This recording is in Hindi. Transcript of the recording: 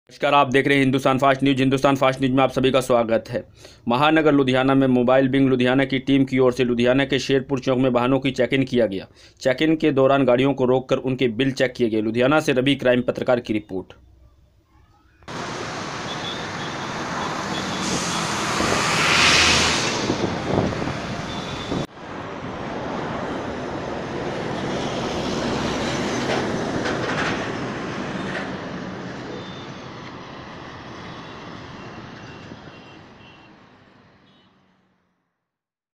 नमस्कार, आप देख रहे हैं Hindustan fast news. Hindustan fast news में आप सभी का स्वागत है। महानगर लुधियाना में मोबाइल विंग लुधियाना की टीम की ओर से लुधियाना के शेरपुर चौक में वाहनों की चेक इन किया गया। चेक इन के दौरान गाड़ियों को रोककर उनके बिल चेक किए गए। लुधियाना से रवि क्राइम पत्रकार की रिपोर्ट।